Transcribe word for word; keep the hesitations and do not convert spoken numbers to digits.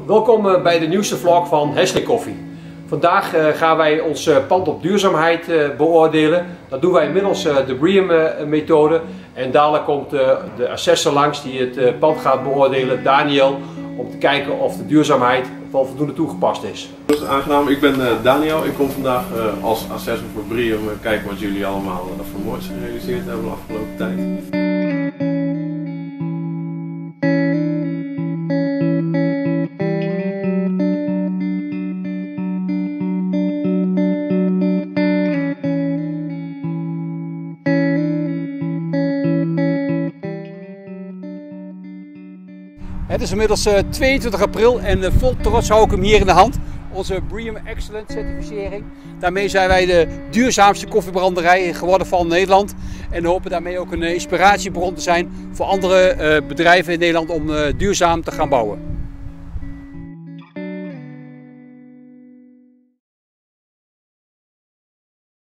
Welkom bij de nieuwste vlog van Hesling Koffie. Vandaag gaan wij ons pand op duurzaamheid beoordelen. Dat doen wij middels de BREEAM methode. En dadelijk komt de assessor langs die het pand gaat beoordelen, Daniel, om te kijken of de duurzaamheid wel voldoende toegepast is. Dat is aangenaam, ik ben Daniel. Ik kom vandaag als assessor voor BREEAM kijken wat jullie allemaal voor moois gerealiseerd hebben de afgelopen tijd. Het is inmiddels tweeëntwintig april en vol trots hou ik hem hier in de hand. Onze BREEAM Excellent certificering. Daarmee zijn wij de duurzaamste koffiebranderij geworden van Nederland. En hopen daarmee ook een inspiratiebron te zijn voor andere bedrijven in Nederland om duurzaam te gaan bouwen.